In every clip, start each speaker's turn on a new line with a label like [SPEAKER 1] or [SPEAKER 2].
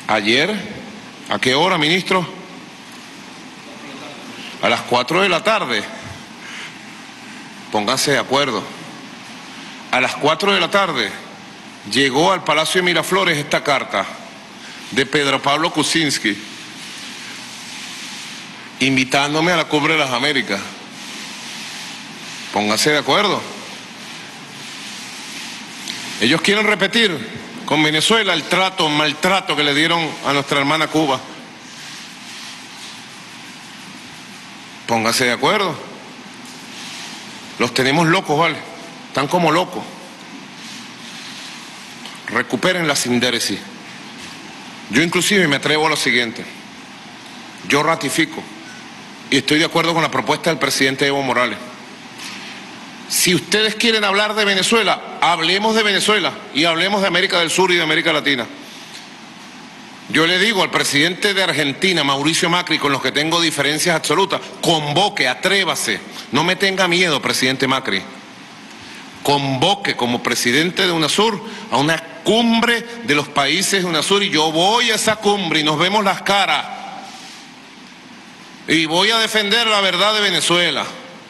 [SPEAKER 1] Ayer, ¿a qué hora, ministro? A las 4 de la tarde. Pónganse de acuerdo. A las 4 de la tarde llegó al Palacio de Miraflores esta carta de Pedro Pablo Kuczynski invitándome a la Cumbre de las Américas. Pónganse de acuerdo. Ellos quieren repetir con Venezuela el maltrato que le dieron a nuestra hermana Cuba. Pónganse de acuerdo. Los tenemos locos, ¿vale? Están como locos. Recuperen la sindéresis. Yo inclusive me atrevo a lo siguiente. Yo ratifico y estoy de acuerdo con la propuesta del presidente Evo Morales. Si ustedes quieren hablar de Venezuela, hablemos de Venezuela y hablemos de América del Sur y de América Latina. Yo le digo al presidente de Argentina, Mauricio Macri, con los que tengo diferencias absolutas, convoque, atrévase, no me tenga miedo, presidente Macri. Convoque como presidente de UNASUR a una cumbre de los países de UNASUR y yo voy a esa cumbre y nos vemos las caras. Y voy a defender la verdad de Venezuela.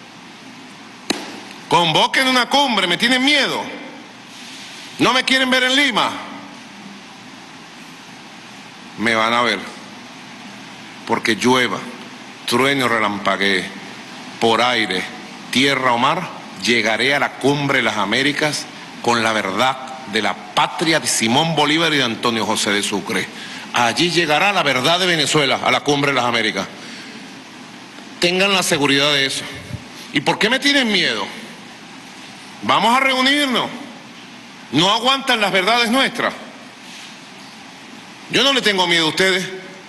[SPEAKER 1] Convoquen una cumbre, ¿me tienen miedo? ¿No me quieren ver en Lima? Me van a ver. Porque llueva, truene o relampaguee, por aire, tierra o mar, llegaré a la Cumbre de las Américas con la verdad de la patria de Simón Bolívar y de Antonio José de Sucre. Allí llegará la verdad de Venezuela a la Cumbre de las Américas. Tengan la seguridad de eso. ¿Y por qué me tienen miedo? Vamos a reunirnos. No aguantan las verdades nuestras. Yo no le tengo miedo a ustedes.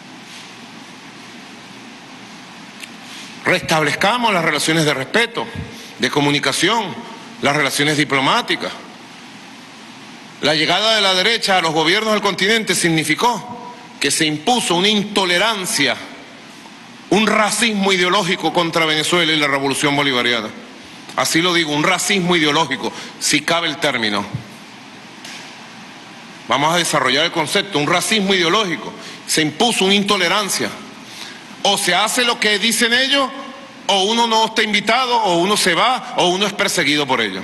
[SPEAKER 1] Restablezcamos las relaciones de respeto, de comunicación, las relaciones diplomáticas. La llegada de la derecha a los gobiernos del continente significó que se impuso una intolerancia, un racismo ideológico contra Venezuela y la revolución bolivariana. Así lo digo, un racismo ideológico, si cabe el término. Vamos a desarrollar el concepto, un racismo ideológico. Se impuso una intolerancia. O se hace lo que dicen ellos, o uno no está invitado, o uno se va, o uno es perseguido por ellos.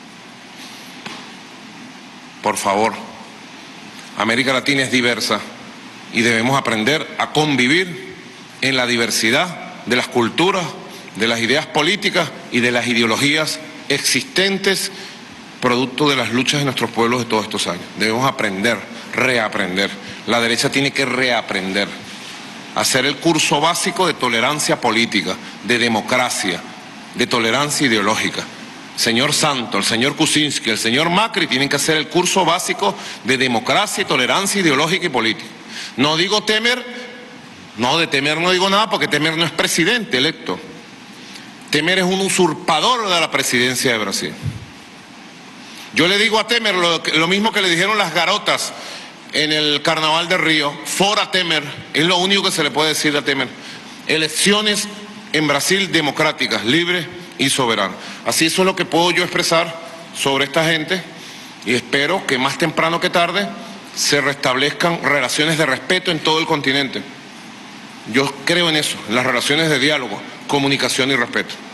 [SPEAKER 1] Por favor, América Latina es diversa y debemos aprender a convivir en la diversidad de las culturas, de las ideas políticas y de las ideologías existentes producto de las luchas de nuestros pueblos de todos estos años. Debemos aprender, reaprender. La derecha tiene que reaprender, hacer el curso básico de tolerancia política, de democracia, de tolerancia ideológica. Señor Santos, el señor Kuczynski, el señor Macri tienen que hacer el curso básico de democracia y tolerancia ideológica y política. No digo Temer, no, de Temer no digo nada porque Temer no es presidente electo. Temer es un usurpador de la presidencia de Brasil. Yo le digo a Temer lo mismo que le dijeron las garotas en el Carnaval de Río. Fora Temer, es lo único que se le puede decir a Temer. Elecciones en Brasil democráticas, libres y soberanas. Así eso es lo que puedo yo expresar sobre esta gente y espero que más temprano que tarde se restablezcan relaciones de respeto en todo el continente. Yo creo en eso, en las relaciones de diálogo, comunicación y respeto.